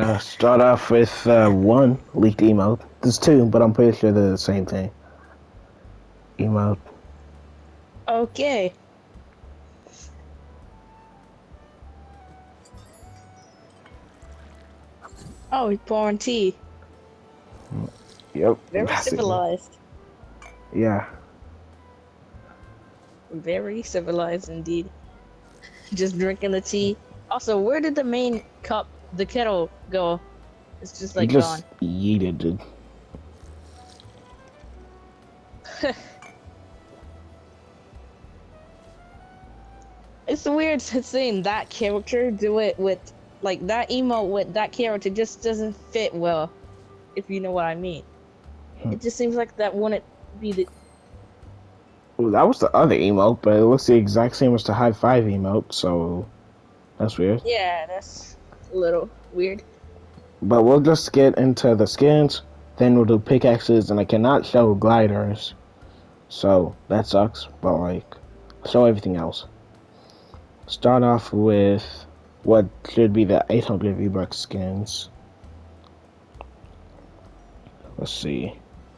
gonna start off with one leaked emote. There's two, but I'm pretty sure they're the same thing. Emote. Okay. Oh, he's pouring tea. Yep. Very civilized. Yeah. Very civilized indeed. Just drinking the tea. Also, where did the main cup, the kettle, go? It's just like he just gone. yeeted, dude. It's weird seeing that character do it with, like, that emote with that character just doesn't fit well, if you know what I mean. It just seems like that wouldn't be the... Well, that was the other emote, but it looks the exact same as the high five emote, so that's weird. Yeah, that's a little weird. But we'll just get into the skins, then we'll do pickaxes, and I cannot show gliders, so that sucks, but like, show everything else. Start off with what should be the 800 V-Bucks skins. Let's see.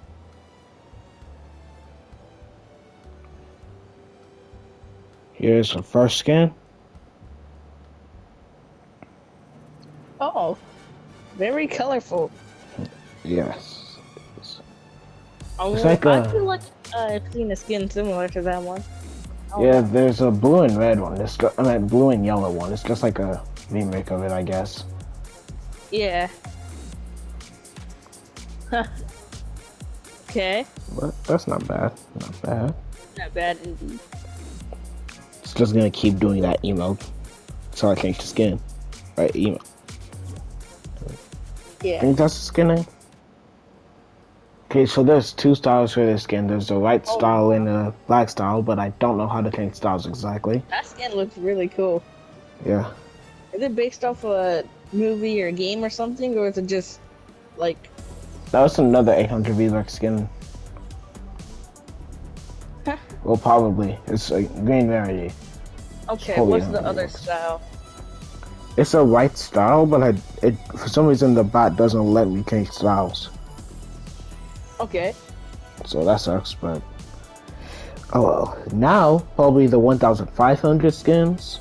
Here's the first skin. Oh, very colorful. Yes. Oh, It's like I feel like I've seen a skin similar to that one. Oh, yeah, wow. there's a blue and red one. I mean, blue and yellow one. It's just like a remake of it, I guess. Yeah. Okay. But that's not bad. Not bad. Not bad indeed. It's just gonna keep doing that emote. So I change the skin. Right, emote. I Yeah. think that's the skin name. Okay, so there's two styles for this skin. There's the white style and the black style, but I don't know how to change styles exactly. That skin looks really cool. Yeah. Is it based off a movie or a game or something, or is it just like? That was another 800 V-Bucks skin. Huh. Well, probably. It's a green rarity. Okay, Holy what's the hell, other yes. style? It's a white style, but it for some reason the bot doesn't let me change styles. Okay. So that sucks, but oh well. Now probably the 1,500 skins.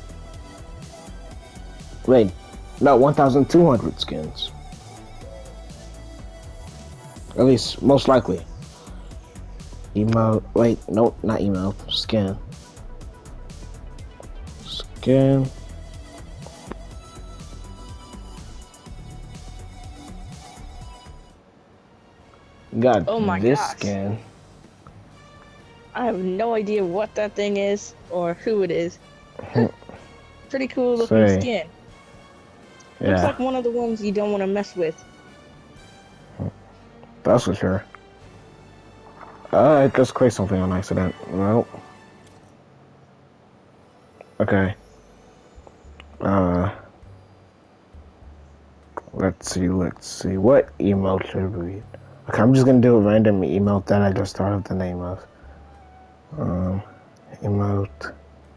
Wait, no, 1,200 skins. At least, most likely. Emote. Wait, no, not emote. Skin. Skin. Got Oh my this gosh. skin. I have no idea what that thing is or who it is. Pretty cool looking Say. skin. Looks Yeah, like one of the ones you don't want to mess with. that's for sure. I just clicked something on accident. Nope. Okay. Let's see. What emote should we? Okay, I'm just gonna do a random emote that I just thought of the name of. Emote.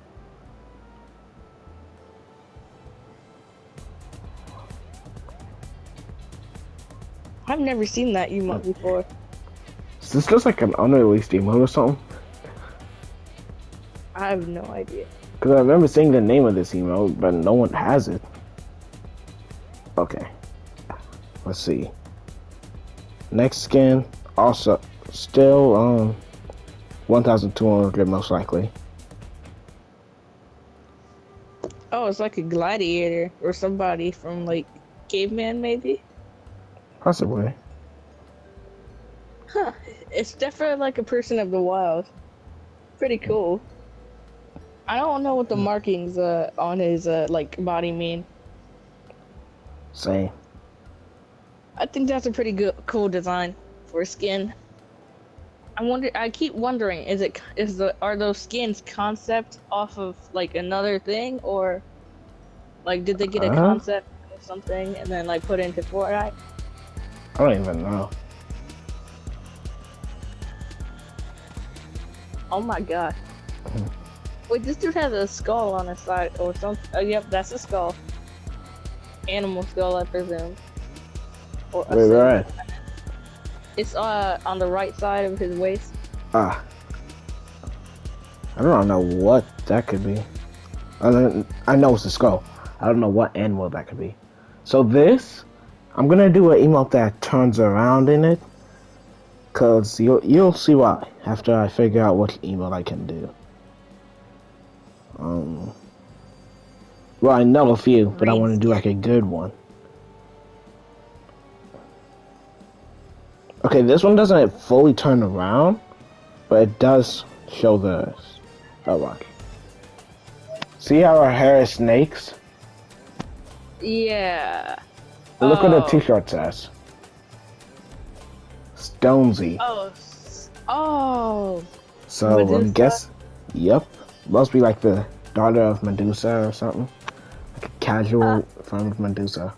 I've never seen that emote before. Is this just like an unreleased emote or something? I have no idea. Because I remember seeing the name of this emote, but no one has it. Okay. Let's see. Next skin, also still 1,200 most likely. Oh, it's like a gladiator or somebody from like caveman maybe? Possibly. Huh. It's definitely like a person of the wild. Pretty cool. I don't know what the markings on his like body mean. Same. I think that's a pretty good cool design for a skin. I keep wondering, are those skins concept off of like another thing, or like did they get a concept of something and then like put it into Fortnite? I don't even know. Oh my god. Wait, this dude has a skull on his side or something. Oh, yep, that's a skull. animal skull, I presume, or Wait, where assume. at? It's on the right side of his waist. Ah, I don't know what that could be. I know it's a skull. I don't know what animal that could be. So this, I'm gonna do an emote that turns around in it, cause you'll see why after I figure out what emote I can do. Well, I know a few, but I Green want to do skin. like a good one. Okay, this one doesn't fully turn around, but it does show the. Oh, watch. See how our hair is snakes? Yeah. Look what the Oh. t-shirt says. Stonesy. Oh. So I'm Medusa. guess. Yep. Must be like the daughter of Medusa or something. Like a Huh. casual form of Medusa.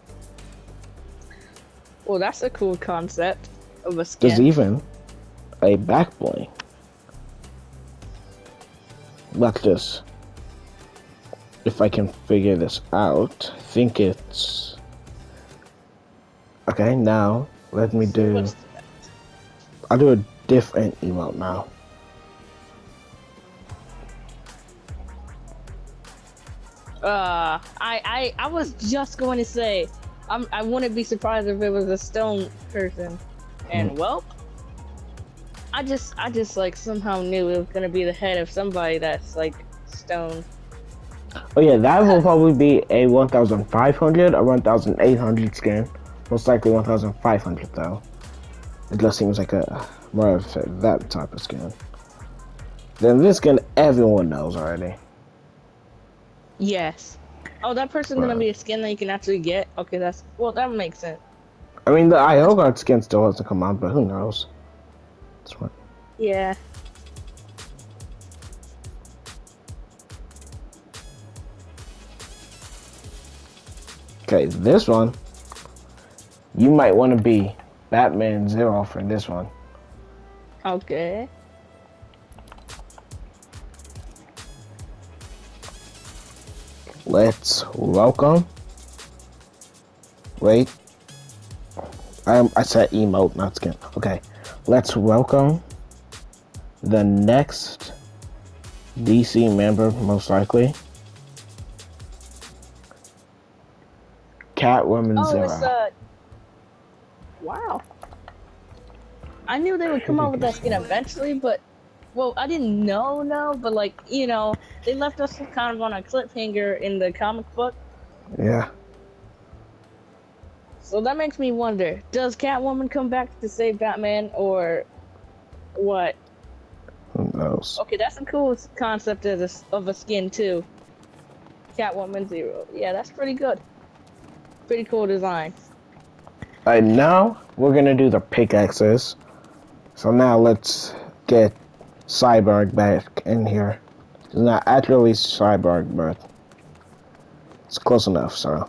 Well, that's a cool concept of a There's skin. even a back bling. Let's just. If I can figure this out, I think it's. Okay, now let me So do. what's I'll do a different emote now. I was just going to say, I wouldn't be surprised if it was a stone person, and well, I just like somehow knew it was gonna be the head of somebody that's like stone. Oh yeah, that will probably be a 1,500 or 1,800 skin. Most likely 1,500 though. It just seems like a more of that type of skin. Then this skin everyone knows already. Yes. Oh, that person's gonna Right. be a skin that you can actually get. Okay, that makes sense. I mean the IO guard skin still hasn't come out, but who knows? That's what. Yeah. Okay, this one. You might want to be Batman Zero for this one. Okay. Let's welcome. Wait. I said emote, not skin. Okay. Let's welcome the next DC member, most likely. Catwoman Oh, it's Zero. wow. I knew they would come out with that skin eventually, but well, I didn't know, no, but like, they left us kind of on a cliffhanger in the comic book. Yeah. So that makes me wonder, does Catwoman come back to save Batman or what? Who knows? Okay, that's a cool concept of a skin too. Catwoman Zero. Yeah, that's pretty good. Pretty cool design. Alright, now we're gonna do the pickaxes. So now let's get Cyborg back in here. It's not actually Cyborg, but it's close enough, so.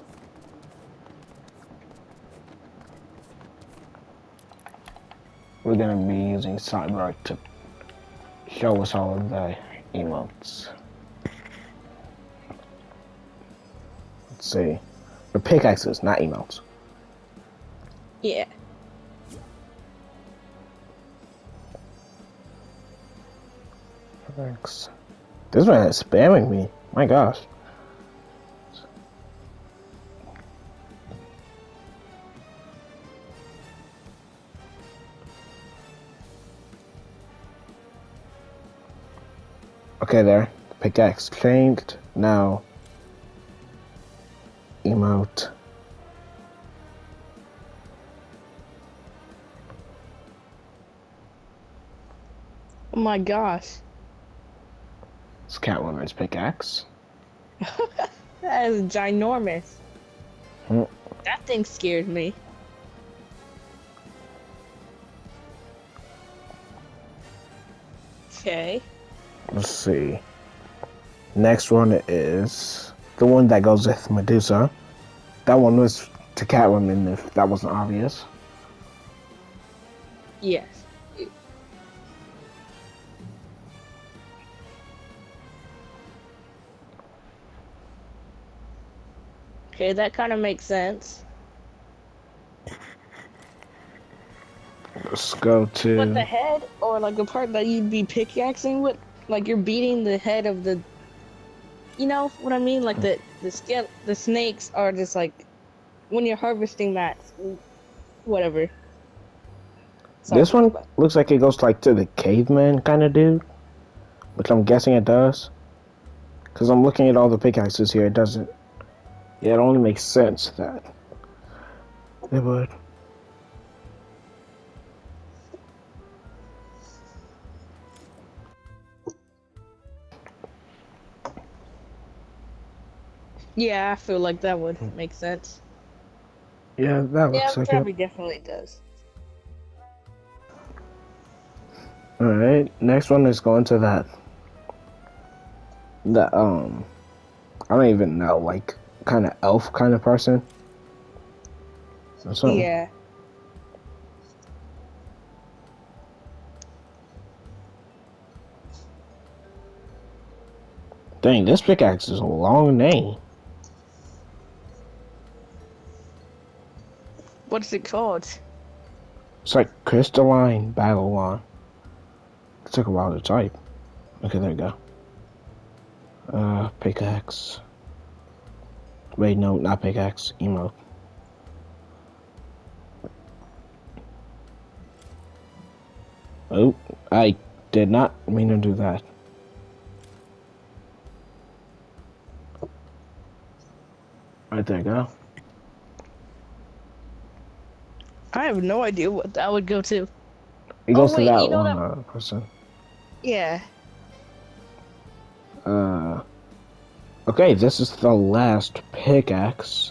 We're gonna be using Cyborg to show us all of the emotes. Let's see. The pickaxes, not emotes. Yeah. Thanks. This one is spamming me. My gosh. Okay, there. Pickaxe changed. Now, emote. Oh my gosh. It's Catwoman's pickaxe. That is ginormous. Hmm. That thing scared me. Okay. Let's see. Next one is the one that goes with Medusa. That one was to Catwoman, if that wasn't obvious. Yes. Okay, that kind of makes sense. Let's go But the to. head, or like the part that you'd be pickaxing with, like you're beating the head of the, you know what I mean? Like the skin, the snakes are just like when you're harvesting that, whatever. Sorry This about one that. looks like it goes like to the caveman kind of dude, which I'm guessing it does. Because I'm looking at all the pickaxes here, it doesn't. Yeah, it only makes sense that it would. Yeah, I feel like that would make sense. Yeah, that Yeah, looks it like it. probably definitely does. Alright, next one is going to that. The I don't even know, like, kind of elf kind of person. Or something. Yeah. Dang, this pickaxe is a long name. What's it called? It's like Crystalline Babylon. It took a while to type. Okay, there we go. Pickaxe. Wait, no, not pickaxe. Emote. Oh, I did not mean to do that. Right there you go. I have no idea what that would go to. It Oh goes to wait, that you know one that? person. Yeah. Okay, this is the last pickaxe.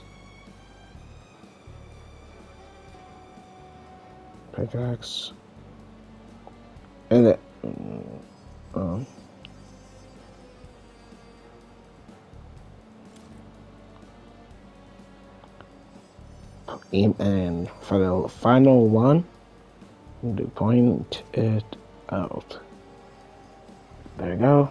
Pickaxe. And it, um, and for the final one, do point it out. There you go.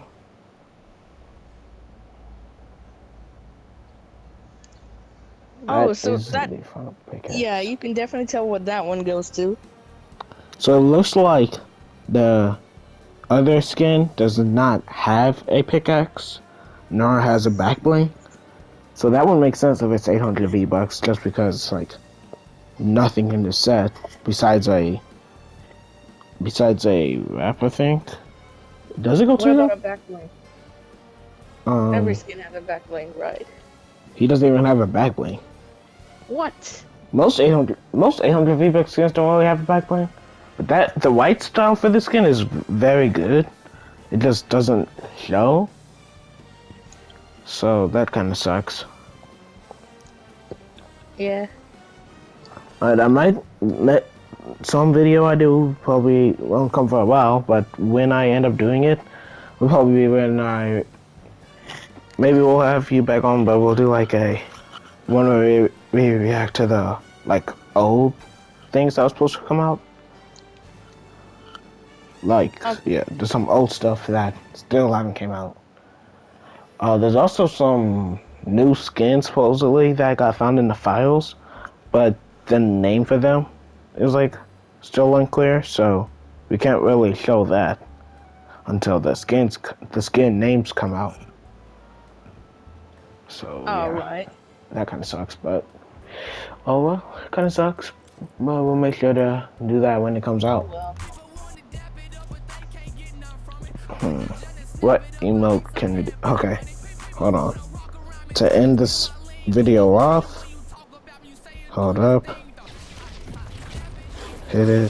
Oh, That so is that, the final pickaxe. yeah, you can definitely tell what that one goes to. So it looks like the other skin does not have a pickaxe, nor has a back bling. So that one makes sense if it's 800 V-Bucks, just because it's like nothing in the set besides a wrap, I think. Does it go What to about that? a back bling? Every Um, skin has a back bling, right? he doesn't even have a back bling. What? Most 800 V-Bucks skins don't really have a back bling, but the white style for the skin is very good. It just doesn't show. So that kind of sucks. Yeah. Alright, I might let some video I do probably won't come for a while, but when I end up doing it, will probably be when maybe we'll have you back on, but we'll do like a one where we react to the like old things that was supposed to come out. Like, yeah, there's some old stuff that still haven't came out. There's also some new skins supposedly that got found in the files, but the name for them is like still unclear, so we can't really show that until the skin names come out. So yeah, Right. that kind of sucks, but oh well, it kind of sucks. But we'll make sure to do that when it comes out. Well. What emote can we do? Okay, hold on. To end this video off, hold up, hit it.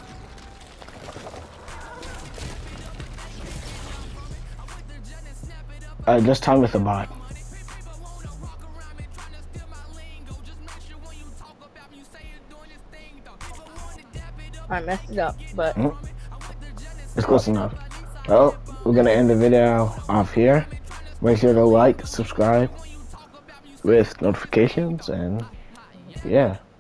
This time with the bot. I messed it up, but It's close enough. Well, we're gonna end the video off here. Make sure to like, subscribe with notifications, and yeah.